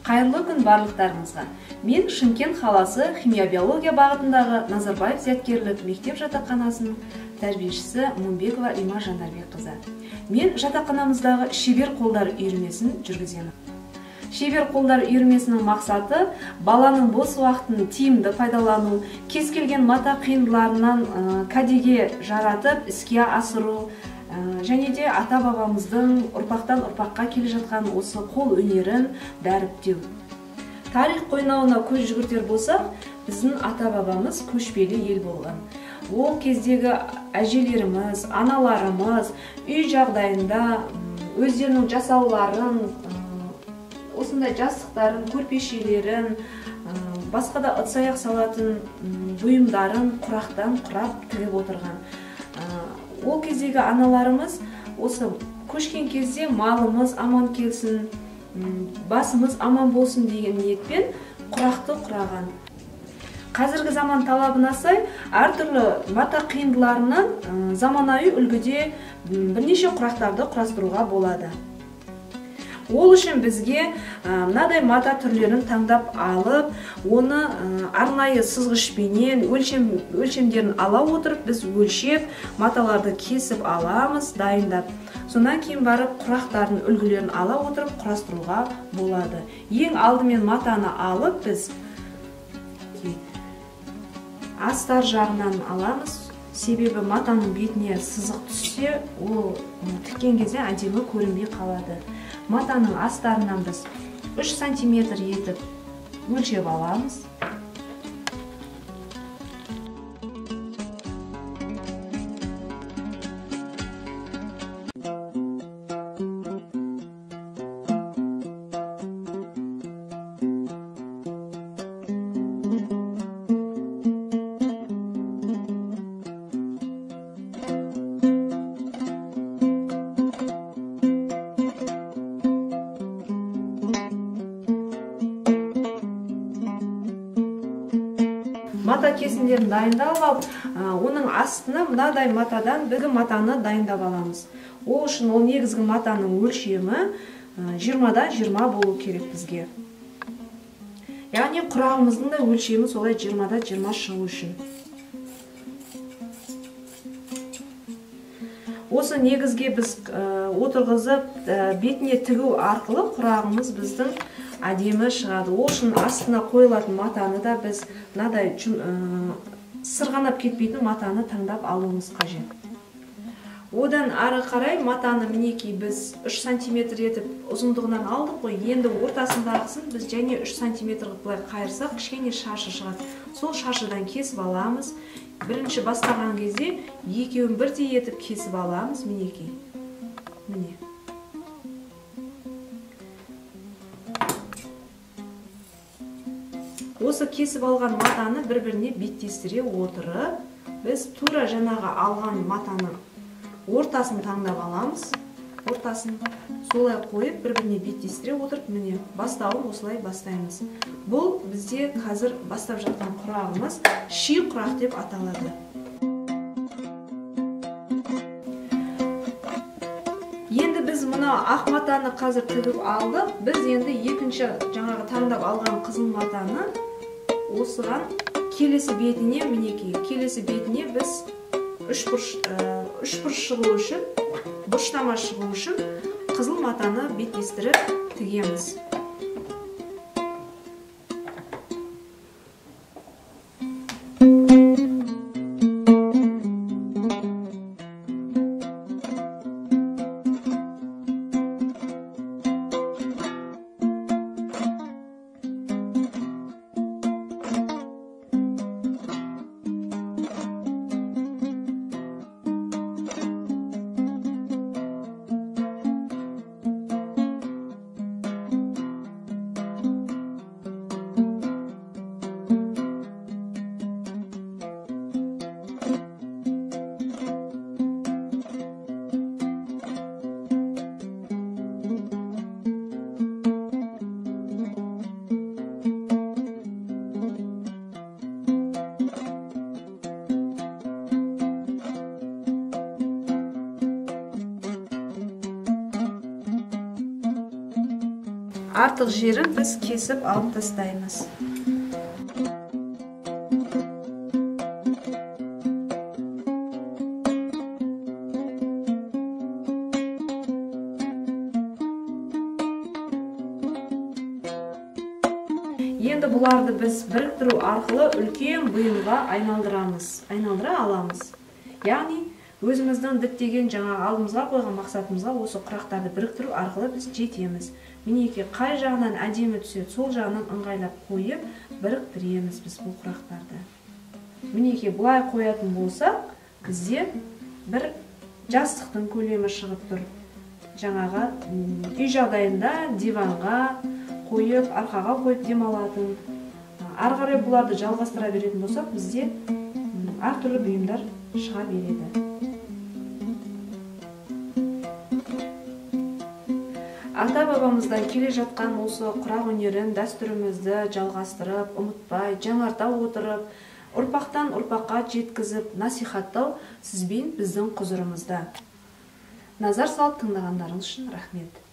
Қайырлы күн барлықтарыңызға. Мен Шымкент қаласы химия-биология бағытындағы Назарбаев зияткерлік мектеп жатақханасының тәрбиешісі Мумбекова Рима Жандарбекқызы. Мен жатақханамыздағы шебер қолдар үйірмесін жүргіземін. Шебер қолдар үйірмесінің мақсаты баланың бос уақытын тиімді пайдалану, кез келген мата қиындыларынан кәдеге жаратып іске асыру, және де ата-бабамыздың ұрпақтан ұрпаққа келе жатқан осы қол өнерін дәріптеу. Тарих қойнауына көз жүгіртер болсақ, біздің ата-бабамыз көшпелі ел болған. Ол кездегі әжелеріміз, аналарымыз үй жағдайында өздерінің жасауларын, осындай жастықтарын, көрпешелерін, басқа да ыдыс-аяқ салатын бұйымдарын құрақтан құрап тігіп отырған. Ол кездегі аналарымыз осы көшкен кезде малымыз аман келсін, басымыз аман болсын деген ниетпен құрақты құраған. Қазіргі заман талабына сай әртүрлі мата қиындыларынан заманауи үлгіде бірнеше құрақтарды құрастыруға болады. Ол үшін бізге мынадай мата түрлерін таңдап алып, оны арнайы сызғышпенен өлшемдерін ала отырып, біз өлшеп, маталарды кесіп аламыз, дайындап. Сонан кейін барып құрақтардың үлгілерін ала отырып құрастыруға болады. Ең алдымен матаны алып, біз астар жағынан аламыз. Себебі матаның бетіне сызық түссе, ол тіккен кезде әдемі көрінбей қалады. Матаның астарынан біз 3 сантиметр етіп өлшеп аламыз. Мата кесіндерін дайындап алып, оның астына мынадай матадан біздің матаны дайындап аламыз. Ол үшін ол негізгі матаның өлшемі 20-да 20 болу керек бізге. Яғни құрағымыздың да өлшемі солай 20-да 20 шығу үшін. Осы негізге біз отырғызып бетіне тігу арқылы құрағымыз біздің әдемі шығады. Ол үшін астына қойылатын матаны да біз мынадай сырғанап кетпейтін матаны таңдап алуымыз қажет. Одан ары қарай матаны мінекей біз 3 сантиметр етіп ұзындығынан алдық қой. Енді ортасындағысын біз және 3 сантиметр бұлай қайырсақ, кішкене шашы шығады. Сол шашыдан кесіп аламыз. Бірінші бастаған кезде екеуін бірдей етіп кесіп аламыз, мінекей. Міне. Осы кесіп алған матаны бір-біріне беттестіре отырып, біз тура жаңағы алған матаны ортасын таңдап аламыз. Ортасын солай қойып, бір-біріне беттестіре отырып, міне, бастауын осылай бастаймыз. Бұл бізде қазір бастап жатқан құрағымыз ши құрақ деп аталады. Енді біз мұна ақ матаны қазір тігіп алдық. Біз енді екінші жаңағы таңдап алған қызыл матаны осыған келесі бетіне, мінекей, келесі бетіне біз үш бұрыш шығу үшін, бұрыштама шығу үшін қызыл матаны беттестіріп тігеміз. артық жерін біз кесіп алып тастаймыз. Енді бұларды біз біріктіру арқылы үлкен бұйымға айналдыра аламыз. Яғни өзіміздің діттеген жаңағы алдымызға қойған мақсатымызға осы құрақтарды біріктіру арқылы біз жетеміз. Мінекей қай жағынан әдемі түседі, сол жағынан ыңғайлап қойып біріктіреміз біз бұл құрақтарды. Мінекей бұлай қоятын болсақ, бізде бір жастықтың көлемі шығып тұр. Жаңағы үй жағдайында диванға қойып, арқаға қойып демалатын. Ары қарай бұларды жалғастыра беретін болсақ, бізде әртүрлі бұйымдар шыға береді. Ата-бабамыздан келе жатқан осы құрақ өнерін, дәстүрімізді жалғастырып, ұмытпай, жаңарта отырып, ұрпақтан ұрпаққа жеткізіп, насихаттау сіз бен біздің құзырымызда. Назар салып тыңдағандарыңыз үшін рахмет.